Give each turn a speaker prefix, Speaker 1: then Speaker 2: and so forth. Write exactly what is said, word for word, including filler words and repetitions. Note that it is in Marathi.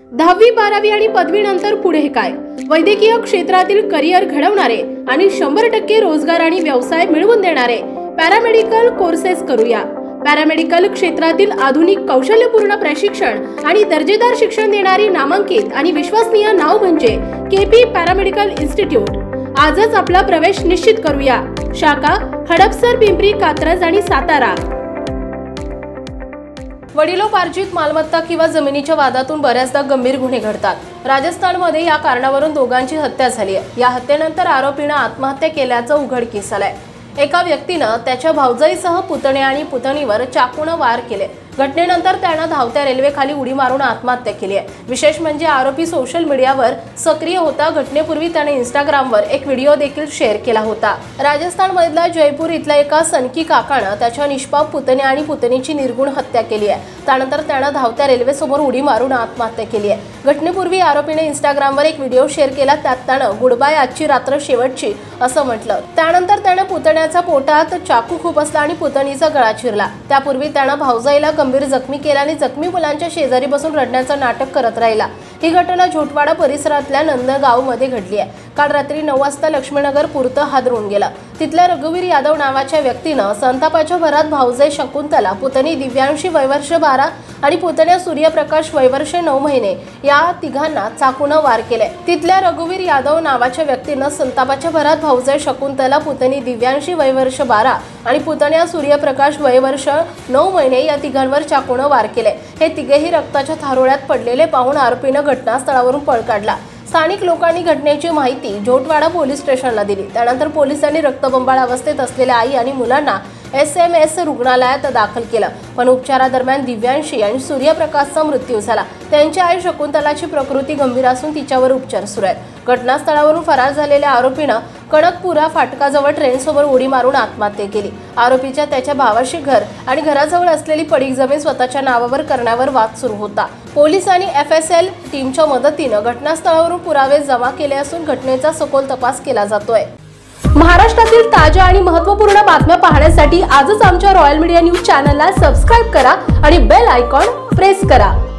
Speaker 1: दहावी बारावी आणि पदवी नंतर पुढे काय? वैद्यकीय क्षेत्रातील करिअर घडवणारे आणि शंभर टक्के रोजगार आणि व्यवसाय मिळवून देणारे पॅरामेडिकल कोर्सेस करूया। पॅरामेडिकल क्षेत्रातील आधुनिक कौशल्यपूर्ण प्रशिक्षण आणि दर्जेदार शिक्षण देणारी नामांकित आणि विश्वसनीय नाव म्हणजे केपी पॅरामेडिकल इन्स्टिट्यूट। आजच आपला प्रवेश निश्चित करूया। शाखा हडपसर, पिंपरी, कात्रज आणि सातारा। वडिलोपार्जित मालमत्ता किंवा जमिनीच्या वादातून बऱ्याचदा गंभीर गुन्हे घडतात। राजस्थानमध्ये या कारणावरून दोघांची हत्या झाली आहे। या हत्येनंतर आरोपीने आत्महत्या केल्याचं उघडकीस आलंय। एका व्यक्तीनं त्याच्या भावजाईसह पुतणे आणि पुतणीवर चाकूने वार केले। घटनेनंतर त्यानं धावत्या रेल्वेखाली उडी मारून आत्महत्या केली आहे। विशेष म्हणजे आरोपी सोशल मीडियावर सक्रिय होता। घटनेपूर्वी त्याने इंस्टाग्रामवर एक व्हिडिओ देखील शेअर केला होता। राजस्थानमधल्या जयपूर इथल्या एका सनकी काकानं त्याच्या निष्पाप पुतणे आणि पुतणीची निर्गुण हत्या केली आहे। त्यानंतर त्यानं धावत्या रेल्वेसमोर उडी मारून आत्महत्या केली आहे। घटनेपूर्वी आरोपीने इंस्टाग्रामवर एक व्हिडिओ शेअर केला। त्यात त्यानं गुड बाय, आजची रात्र शेवटची असं म्हटलं। त्यानंतर त्यानं पुतण्याच्या पोटात चाकू खुपसला आणि पुतणीचा गळा चिरला। त्यापूर्वी त्यानं भावजाईला गंभीर जखमी केला आणि जखमी मुलांच्या शेजारी बसून रडण्याचं नाटक करत राहिला। ही घटना झोटवाडा परिसरातल्या नंदगावमध्ये घडली आहे। काल रात्री नऊ वाजता लक्ष्मीनगर पुरतं हादरून गेलं। तिथल्या रघुवीर यादव नावाच्या व्यक्तीनं संतापाच्या भरात भावजाई शकुंतला, पुतणी दिव्यांशी वय वर्ष बारा आणि पुतण्या सूर्यप्रकाश वय वर्ष नऊ महिने या तिघांना चाकूने वार केले। तिथल्या रघुवीर यादव नावाच्या व्यक्तीनं संतापाच्या भरात भावजाई शकुंतला, पुतणी दिव्यांशी वय वर्ष बारा आणि पुतण्या सूर्यप्रकाश वय वर्ष नऊ महिने या तिघांवर चाकूने वार केले। हे तिघेही रक्ताच्या थारोळ्यात पडलेले पाहून आरोपीने घटनास्थळावरून पळ काढला। स्थानिक लोकांनी घटनेची माहिती झोटवाडा पोलीस स्टेशनला दिली। त्यानंतर पोलिसांनी रक्तबंबाळ अवस्थेत असलेल्या आई आणि मुलांना एस एम एस रुग्णालयात दाखल केलं, पण उपचारादरम्यान दिव्यांशी आणि सूर्यप्रकाशचा मृत्यू झाला। त्यांची आई शकुंतलाची प्रकृती गंभीर असून तिच्यावर उपचार सुरू आहेत। घटनास्थळावरून फरार झालेल्या आरोपीनं कणकपुरा फाटकाजवळ ट्रेनसमोर उडी मारून आत्महत्या केली। आरोपीच्या त्याच्या भावाशी घर आणि घराजवळ असलेली पडीक जमीन स्वतःच्या नावावर करण्यावर वाद सुरू होता। पोलिसांनी एफ एस एल टीमच्या मदतीनं घटनास्थळावरून पुरावे जमा केले असून घटनेचा सखोल तपास केला जातोय। महाराष्ट्रातील ताज्या आणि महत्त्वपूर्ण बातम्या पाहण्यासाठी आजच आमच्या रॉयल मीडिया न्यूज चॅनलला सबस्क्राइब करा आणि बेल आयकॉन प्रेस करा।